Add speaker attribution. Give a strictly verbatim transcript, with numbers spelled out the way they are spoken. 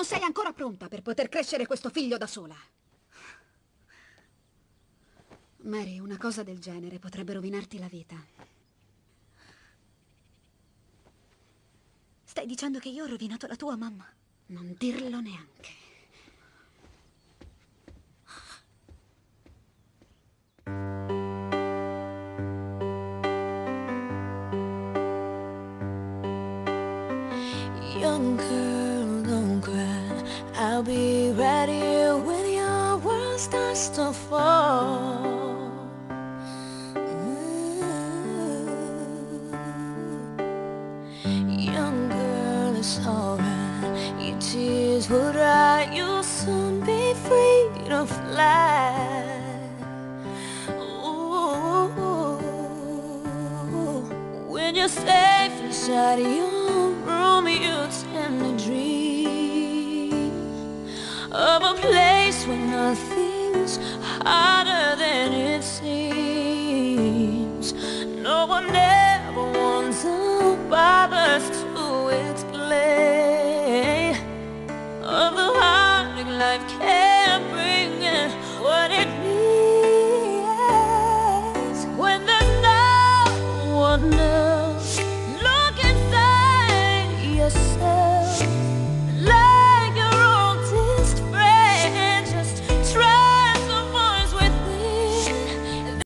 Speaker 1: non sei ancora pronta per poter crescere questo figlio da sola. Mary, una cosa del genere potrebbe rovinarti la vita.
Speaker 2: Stai dicendo che io ho rovinato la tua mamma?
Speaker 1: Non dirlo neanche.
Speaker 3: Young girl, don't cry. I'll be right here when your world starts to fall. Young girl, it's alright. Your tears will dry. You'll soon be free to fly. Ooh, when you're safe inside your room, you tend to dream of a place where nothing's harder than it seems. No one ever wants us